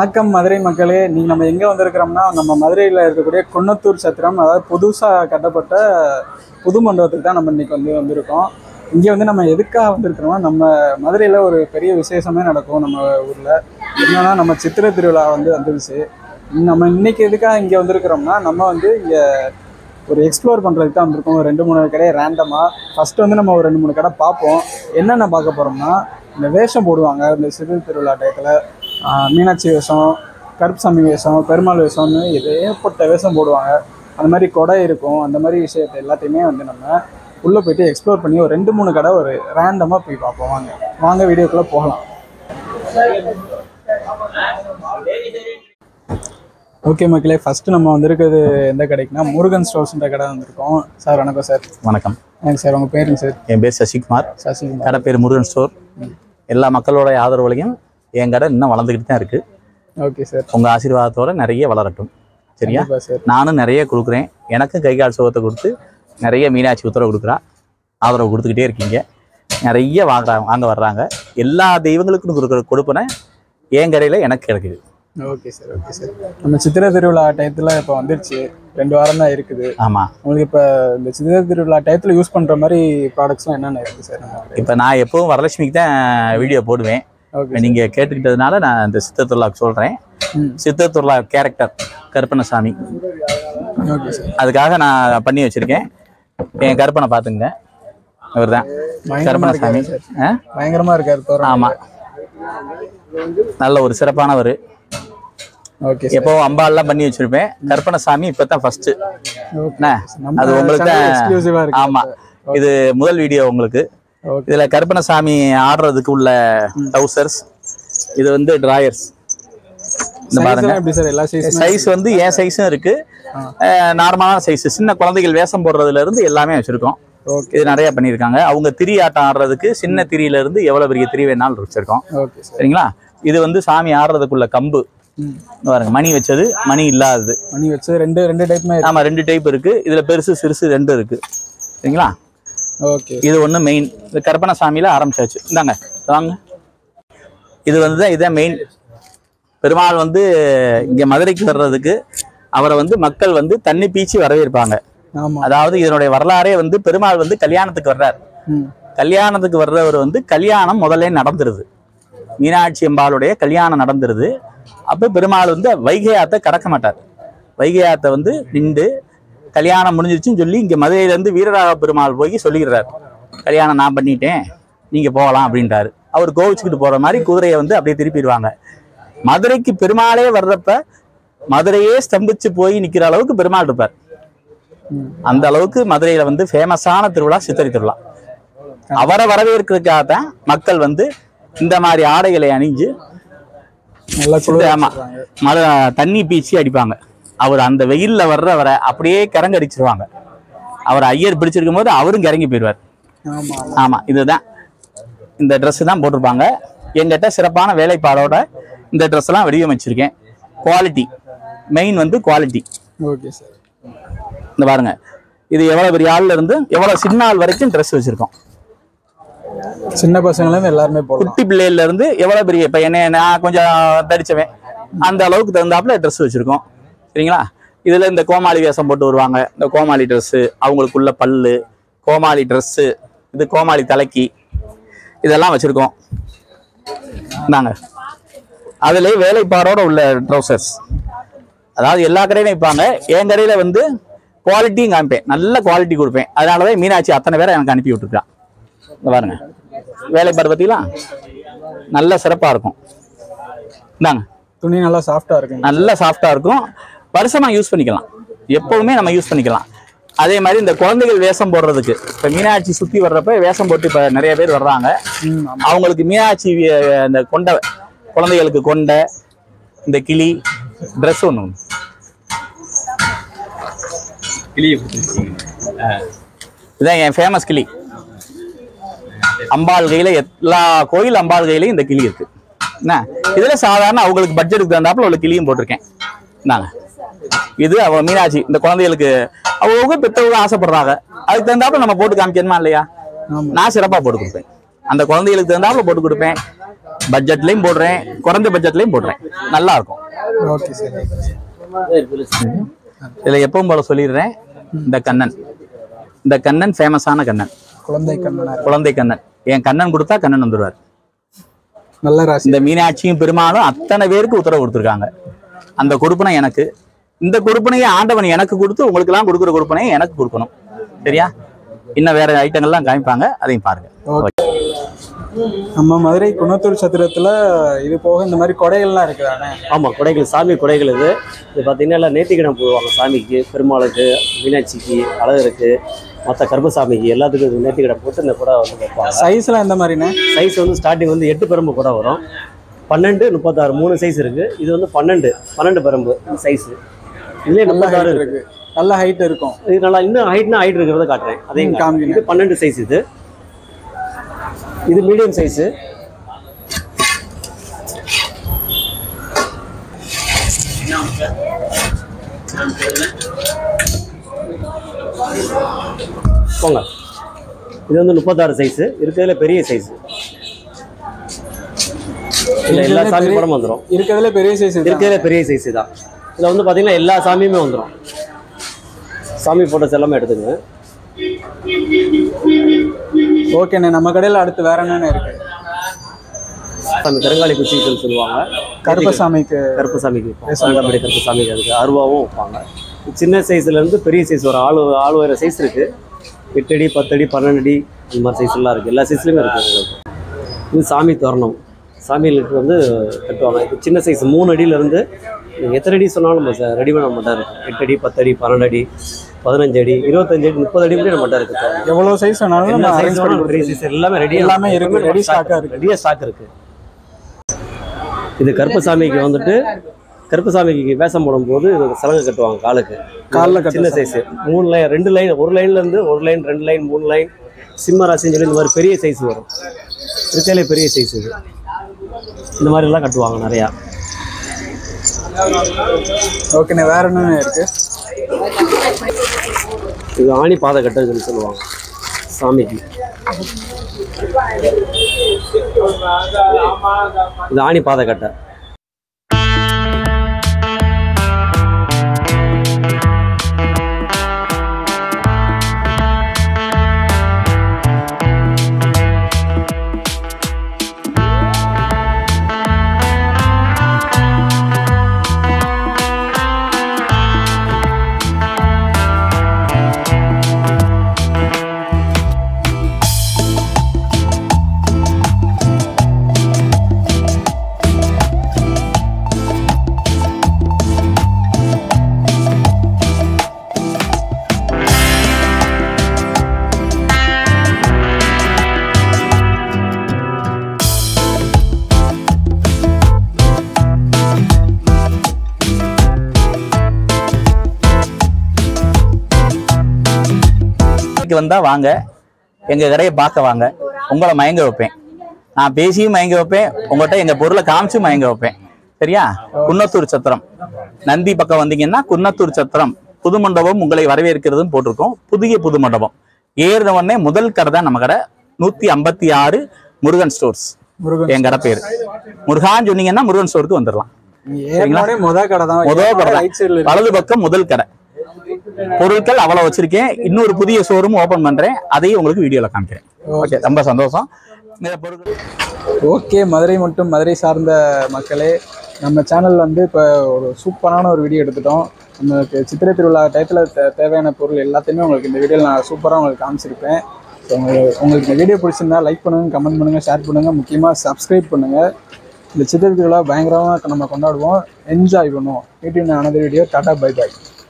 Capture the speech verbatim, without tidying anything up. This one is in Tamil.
வணக்கம் மதுரை மக்களே. நீங்க நம்ம எங்க வந்திருக்கிறோம்னா நம்ம மதுரையில் இருக்கக்கூடிய குன்னத்தூர் சத்திரம், அதாவது புதுசாக கட்டப்பட்ட புது மண்டபத்துக்கு தான் நம்ம இன்னைக்கு வந்து வந்திருக்கோம். இங்கே வந்து நம்ம எதுக்காக வந்திருக்கிறோம்னா, நம்ம மதுரையில் ஒரு பெரிய விசேஷமே நடக்கும் நம்ம ஊரில். என்னன்னா நம்ம சித்திரை திருவிழா வந்து வந்துருச்சு. நம்ம இன்னைக்கு எதுக்காக இங்கே வந்திருக்கிறோம்னா, நம்ம வந்து இங்கே ஒரு எக்ஸ்ப்ளோர் பண்ணுறதுக்கு தான் வந்திருக்கோம். ஒரு ரெண்டு மூணு கடையை ரேண்டமாக ஃபஸ்ட்டு வந்து நம்ம ஒரு ரெண்டு மூணு கடை பார்ப்போம். என்னென்ன பார்க்க போகிறோம்னா, இந்த வேஷம் போடுவாங்க இந்த சிறு திருவிழா டயத்தில். மீனாட்சி வேஷம், கருப்புசாமி வேஷம், பெருமாள் வேஷம்னு இது ஏற்பட்ட வேஷம் போடுவாங்க. அந்த மாதிரி கொடை இருக்கும். அந்த மாதிரி விஷயத்தை எல்லாத்தையுமே வந்து நம்ம உள்ளே போய்ட்டு எக்ஸ்ப்ளோர் பண்ணி ஒரு ரெண்டு மூணு கடை ஒரு ரேண்டமாக போய் பார்ப்போம். வாங்க வாங்க வீடியோக்குள்ளே போகலாம். ஓகே மக்களே, ஃபஸ்ட்டு நம்ம வந்திருக்கிறது எந்த கடைக்குன்னா முருகன் ஸ்டோர்ஸ்ன்ற கடை வந்திருக்கோம். சார் வணக்கம் சார். வணக்கம். எனக்கு சார் உங்கள் பேருங்க சார்? என் பேர் சசிகுமார். சசிகுமார். கடை பேர் முருகன் ஸ்டோர். எல்லா மக்களோட ஆதரவுலையும் என் கடை இன்னும் வளர்ந்துக்கிட்டு தான் இருக்குது. Okay sir. உங்கள் ஆசீர்வாதத்தோடு நிறைய வளரட்டும். சரியா சார்? நானும் நிறைய கொடுக்குறேன். எனக்கும் கை கால் சுகத்தை கொடுத்து நிறைய மீனாட்சி உத்தரவு கொடுக்குறா. ஆதரவு கொடுத்துக்கிட்டே இருக்கீங்க. நிறைய வாங்க வாங்க வர்றாங்க. எல்லா தெய்வங்களுக்கும் கொடுக்குற கொடுப்பனை என் கடையில் எனக்கு கிடைக்குது. Okay sir. Okay sir. நம்ம சித்திரை திருவிழா டயத்தில் இப்போ வந்துருச்சு, ரெண்டு வாரம் தான் இருக்குது. ஆமாம். உங்களுக்கு இப்போ இந்த சித்திரை திருவிழா டயத்தில் யூஸ் பண்ணுற மாதிரி ப்ராடக்ட்ஸ்லாம் என்னென்ன இருக்குது சார்? இப்போ நான் எப்பவும் வரலட்சுமிக்கு தான் வீடியோ போடுவேன். நீங்கள் கேட்டுக்கிட்டதுனால நான் இந்த சித்திரை திருவிழாவுக்கு சொல்கிறேன். சித்திரை திருவிழா கேரக்டர் கருப்பணசாமி. Okay sir. அதுக்காக நான் பண்ணி வச்சுருக்கேன். என் கருப்பனை பார்த்துங்க, அவர் தான் கருப்பணசாமி. பயங்கரமாக இருக்கார். ஆமாம், நல்ல ஒரு சிறப்பானவர். ஓகே. எப்போ அம்பாலாம் பண்ணி வச்சிருப்பேன். கருப்பணசாமி இப்போ தான் ஃபர்ஸ்ட். அது உங்களுக்கு தான். ஆமாம், இது முதல் வீடியோ உங்களுக்கு. இதில் கருப்பணசாமி ஆடுறதுக்கு உள்ள ட்ரௌசர்ஸ், இது வந்து டிராயர்ஸ். இந்த பாருங்க, சைஸ் வந்து என் சைஸும் இருக்கு, நார்மலான சைஸ். சின்ன குழந்தைகள் வேஷம் போடுறதுல இருந்து எல்லாமே வச்சிருக்கோம். இது நிறைய பண்ணியிருக்காங்க. அவங்க திரி ஆட்டம் ஆடுறதுக்கு சின்ன திரியில இருந்து எவ்வளவு பெரிய திரி வேணாலும் வச்சிருக்கோம். சரிங்களா? இது வந்து சாமி ஆடுறதுக்குள்ள கம்பு பாருங்க, மணி வச்சது, மணி இல்லாதது. மணி வச்சது ரெண்டு ரெண்டு டைப். ஆமா, ரெண்டு டைப் இருக்கு. இதுல பெருசு சிறுசு ரெண்டு இருக்கு. சரிங்களா? ஓகே. இது ஒண்ணு மெயின். இது கருப்பணசாமியில ஆரம்பிச்சாச்சு. இந்தாங்க வாங்க. இது வந்து இதான் மெயின். பெருமாள் வந்து இங்க மதுரைக்கு வர்றதுக்கு அவரை வந்து மக்கள் வந்து தண்ணி பீச்சி வரவேற்பாங்க. அதாவது இதனுடைய வரலாறே வந்து பெருமாள் வந்து கல்யாணத்துக்கு வர்றார். கல்யாணத்துக்கு வர்றவர் வந்து கல்யாணம் முதல்ல நடந்துருது. மீனாட்சி அம்பாளுடைய கல்யாணம் நடந்துருது. அப்போ பெருமாள் வந்து வைகை ஆத்தை கடக்க மாட்டார். வைகை ஆத்தை வந்து நின்று கல்யாணம் முடிஞ்சிருச்சுன்னு சொல்லி இங்கே மதுரையிலேருந்து வீரராக பெருமாள் போய் சொல்லிடுறார், கல்யாணம் நான் பண்ணிட்டேன், நீங்கள் போகலாம் அப்படின்ட்டாரு. அவர் கோவிச்சுக்கிட்டு போகிற மாதிரி குதிரையை வந்து அப்படியே திருப்பிடுவாங்க. மதுரைக்கு பெருமாளே வர்றப்ப மதுரையே ஸ்தம்பிச்சு போய் நிற்கிற அளவுக்கு பெருமாள் இருப்பார். அந்த அளவுக்கு மதுரையில் வந்து ஃபேமஸான திருவிழா சித்திரை திருவிழா. அவரை வரவேற்கிறதுக்காக தான் மக்கள் வந்து இந்த மாதிரி ஆடைகளை அணிஞ்சு மழை தண்ணி பீச்சி அடிப்பாங்க. அவர் அந்த வெயில்ல வர்றவரை அப்படியே கிறங்க அடிச்சிருவாங்க. அவர் ஐயர் பிடிச்சிருக்கும் போது அவரும் கிறங்கி போயிடுவார். ஆமா, இதுதான் இந்த ட்ரெஸ் தான் போட்டிருப்பாங்க. எங்கிட்ட சிறப்பான வேலைப்பாடோட இந்த ட்ரெஸ் எல்லாம் வடிவமைச்சிருக்கேன். குவாலிட்டி மெயின் வந்து குவாலிட்டி. Okay sir. இந்த பாருங்க, இது எவ்வளவு பெரிய ஆள்ல இருந்து எவ்வளவு சின்ன ஆள் வரைக்கும் ட்ரெஸ் வச்சிருக்கோம். சின்ன பசங்கள இருந்து எல்லாருமே போடலாம். குட்டி பிள்ளைல இருந்து எவ்வளவு பெரிய, இப்ப என்ன நான் கொஞ்சம் தடிச்சவன், அந்த அளவுக்கு தகுந்தாப்புல ட்ரெஸ் வச்சிருக்கோம். சரிங்களா? இதுல இந்த கோமாளி வேஷம் போட்டு வருவாங்க. இந்த கோமாளி ட்ரெஸ், அவங்களுக்குள்ள பல்லு, கோமாளி ட்ரெஸ், இது கோமாளி தலைக்கி, இதெல்லாம் வச்சிருக்கோம். நாங்க அதுல வேலைப்பாடோட உள்ள ட்ரௌசர்ஸ். அதாவது எல்லா கடையிலும் வைப்பாங்க. என் கடையில வந்து குவாலிட்டியும் காமிப்பேன், நல்ல குவாலிட்டி கொடுப்பேன். அதனாலதான் மீனாட்சி அத்தனை பேரை எனக்கு அனுப்பி விட்டுருக்கான். இந்த பாருங்க, வேலைப்பாடு பார்த்தீங்களா, நல்ல சிறப்பா இருக்கும். இந்தாங்க, துணி நல்லா சாஃப்டா இருக்கும். நல்லா சாஃப்டா இருக்கும். வருஷமா யூஸ் பண்ணிக்கலாம், எப்பவுமே நம்ம யூஸ் பண்ணிக்கலாம். அதே மாதிரி இந்த குழந்தைகள் வேஷம் போடுறதுக்கு இப்ப மீனாட்சி சுத்தி வர்றப்ப வேஷம் போட்டு இப்ப நிறைய பேர் வர்றாங்க. அவங்களுக்கு மீனாட்சி இந்த கொண்டை, குழந்தைகளுக்கு கொண்டை, இந்த கிளி ட்ரெஸ் ஒண்ணு கிளி. இதான் என் ஃபேமஸ் கிளி. அம்பாள் கையில எல்லா கோயில் அம்பாள் கையிலையும் இந்த கிளி இருக்கு. என்ன இதுல சாதாரண அவங்களுக்கு பட்ஜெட்டுக்கு தகுந்தாப்புல உள்ள கிளியும் போட்டிருக்கேன். நாங்க இது அவ மீனாட்சி இந்த குழந்தைகளுக்கு அவங்க பெற்றவங்க ஆசைப்படுறாங்க, அதுக்கு தகுந்தாப்புல நம்ம போட்டு காமிக்கணுமா இல்லையா? நான் சிறப்பா போட்டு கொடுப்பேன். அந்த குழந்தைகளுக்கு தகுந்தாப்புல போட்டு கொடுப்பேன். பட்ஜெட்லயும் போடுறேன், குறைஞ்ச பட்ஜெட்லயும் போடுறேன். நல்லா இருக்கும். Okay sir. இதுல எப்பவும் போல சொல்லிடுறேன், இந்த கண்ணன் இந்த கண்ணன் ஃபேமஸான கண்ணன், குழந்தை கண்ணன். குழந்தை கண்ணன். என் கண்ணன் கொடுத்தா கண்ணன் வந்துடுவார். நல்ல ராசி. இந்த மீனாட்சியும் பெருமாளும் அத்தனை பேருக்கு உத்தரவு கொடுத்துருக்காங்க. அந்த கொடுப்பனை எனக்கு, இந்த கொடுப்பனையை ஆண்டவன் எனக்கு கொடுத்து உங்களுக்கு எல்லாம் கொடுக்குற கொடுப்பனையை எனக்கு கொடுக்கணும். சரியா? இன்னும் வேற ஐட்டங்கள்லாம் காமிப்பாங்க, அதையும் பாருங்க. நம்ம மதுரை குன்னத்தூர் சத்திரத்துல இது போக இந்த மாதிரி கொடைகள்லாம் இருக்குதானே? ஆமாம், கொடைகள், சாமி கொடைகள். இது இது பார்த்தீங்கன்னா எல்லாம் நேர்த்திக்கடன் போடுவாங்க. சாமிக்கு, பெருமாளுக்கு, மீனாட்சிக்கு, அழகருக்கு, மற்ற கருப்பசாமிக்கு எல்லாத்துக்கும் நேர்த்திக்கடன் போட்டு இந்த கொடை வந்து வைப்பாங்க. சைஸ்லாம் எந்த மாதிரிண்ணே? சைஸ் வந்து ஸ்டார்டிங் வந்து எட்டு பெரம்பு கொடை வரும். பன்னெண்டு, முப்பத்தாறு மூணு சைஸ் இருக்குது. இது வந்து பன்னெண்டு பன்னெண்டு பெரம்பு சைஸு. இதுலேயே முப்பத்தாறு இருக்குது. நல்ல ஹைட் இருக்கும். இது நல்லா இன்னும் ஹைட்னா ஹைட் இருக்கிறத காட்டுறேன். அதையும் காமிக்கிறேன். இது பன்னெண்டு சைஸ். இது இது மீடியம் சைஸு. போங்க. இது வந்து முப்பத்தாறு சைஸு. இருக்கிறதுல பெரிய சைஸு. இல்லை, எல்லா சாமி படமும் வந்துடும். இருக்கிறதுல பெரிய சைஸ். இருக்கிறதுல பெரிய சைஸு தான். இதில் வந்து பார்த்தீங்கன்னா எல்லா சாமியுமே வந்துடும். சாமி ஃபோட்டோஸ் எல்லாமே எடுத்துங்க. ஓகேண்ணே. நம்ம கடையில் அடுத்து வேற என்னென்ன இருக்கு? சாமி கருங்காலி குச்சின்னு சொல்லுவாங்க. கருப்பசாமிக்கு கருப்பசாமிக்கு வைப்பாங்க. கருப்பசாமிக்கு அதுக்கு அருவாவும் வைப்பாங்க. சின்ன சைஸ்லேருந்து பெரிய சைஸ் ஒரு ஆளு ஆளு வேறு சைஸ் இருக்குது. எட்டு அடி, பத்து அடி, பன்னெண்டு அடி, இந்த மாதிரி சைஸ்லாம் இருக்குது. எல்லா சைஸ்லையுமே இருக்குது. இது சாமி தோரணம். சாமிகளுக்கு வந்து கட்டுவாங்க. இப்போ சின்ன சைஸ் மூணு அடியிலேருந்து எத்தனை அடி சொன்னாலும் நம்ம ரெடி பண்ண மாட்டா இருக்கும். எட்டு அடி, பத்து அடி, பன்னெண்டு அடி, பதினஞ்சு அடி, இருபத்தஞ்சு அடி, முப்பது அடி கூட நம்மகிட்ட இருக்கு. எவ்வளோ சைஸ் வேணாலும் சைஸ் எல்லாமே ரெடி எல்லாமே இருக்கு. ரெடி ஸ்டாக்காக இருக்குது. ரெடியாக ஸ்டாக் இருக்குது. இது கருப்பசாமிக்கு வந்துட்டு கருப்பசாமிக்கு வேஷம் போடும்போது சலங்கை கட்டுவாங்க காலுக்கு. காலில் சின்ன சைஸு மூணு லைன், ரெண்டு லைன், ஒரு லைன்லேருந்து ஒரு லைன், ரெண்டு லைன், மூணு லைன், சிம்ம ராசின்னு சொல்லி இந்த மாதிரி பெரிய சைஸ் வரும். இருக்கையிலே பெரிய சைஸ். இது இந்த மாதிரிலாம் கட்டுவாங்க நிறையா. ஓகேண்ணே. வேற என்னென்ன இருக்கு? இது ஆணி பாதை கட்டுன்னு சொல்லி சொல்லுவாங்க சாமிக்கு. இது ஆணி பாதை கட்டை. வந்தா வாங்க, எங்க கடையை பார்க்க வாங்க. உங்களை மயங்க வைப்பேன். நான் பேசியும் மயங்க வைப்பேன், உங்கள்கிட்ட எங்க பொருளை காமிச்சு மயங்க வைப்பேன். சரியா? குன்னத்தூர் சத்திரம் நந்தி பக்கம் வந்தீங்கன்னா குன்னத்தூர் சத்திரம் புது மண்டபம் உங்களை வரவேற்கிறதுன்னு போட்டிருக்கோம். புதிய புது மண்டபம் ஏறின உடனே முதல் கடை தான் நம்ம கடை. நூத்தி ஐம்பத்தி ஆறு முருகன் ஸ்டோர்ஸ் என் கடை பேரு. முருகான்னு சொன்னீங்கன்னா முருகன் ஸ்டோருக்கு வந்துடலாம். முதல் கடை தான். முதல் கடை வலது பக்கம் முதல் கடை. பொருட்கள் அவ்வளவு வச்சிருக்கேன். இன்னொரு புதிய ஷோரூம் ஓபன் பண்றேன், அதையும் உங்களுக்கு வீடியோல காமிக்கிறேன். ஓகே, ரொம்ப சந்தோஷம். ஓகே, மதுரை மற்றும் மதுரை சார்ந்த மக்களே, நம்ம சேனல் வந்து இப்போ ஒரு சூப்பரான ஒரு வீடியோ எடுத்துட்டோம். நம்மளுக்கு சித்திரை திருவிழா டயத்தில் தே தேவையான பொருள் எல்லாத்தையுமே உங்களுக்கு இந்த வீடியோவில் நான் சூப்பராக உங்களுக்கு காமிச்சிருப்பேன். ஸோ உங்களுக்கு உங்களுக்கு இந்த வீடியோ பிடிச்சிருந்தா லைக் பண்ணுங்கள், கமெண்ட் பண்ணுங்கள், ஷேர் பண்ணுங்கள், முக்கியமாக சப்ஸ்கிரைப் பண்ணுங்கள். இந்த சித்திரை திருவிழா பயங்கரமாக நம்ம கொண்டாடுவோம், என்ஜாய் பண்ணுவோம். Meeting another video. டாடா, பை பாய்.